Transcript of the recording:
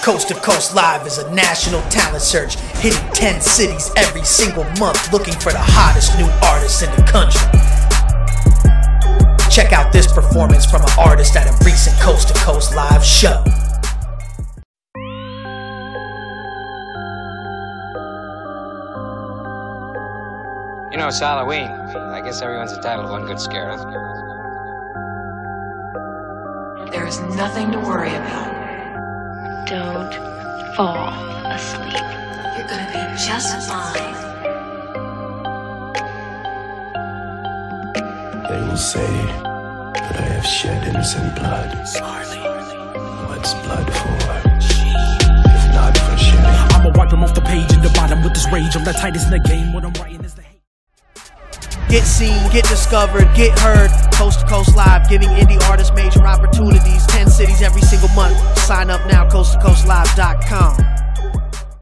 Coast to Coast Live is a national talent search, hitting 10 cities every single month, looking for the hottest new artists in the country. Check out this performance from an artist at a recent Coast to Coast Live show. You know, it's Halloween. I guess everyone's entitled to one good scare. There is nothing to worry about. Don't fall asleep. You're gonna be just fine. They will say that I have shed innocent blood. What's blood for? If not for shedding. I'ma wipe him off the page in the bottom with this rage. I'm the tightest in the game. What I'm writing is the hate. Get seen, get discovered, get heard. Coast to Coast Live, giving indie artists major opportunities. 10 cities every single month. Sign up now, coasttocoastlive.com.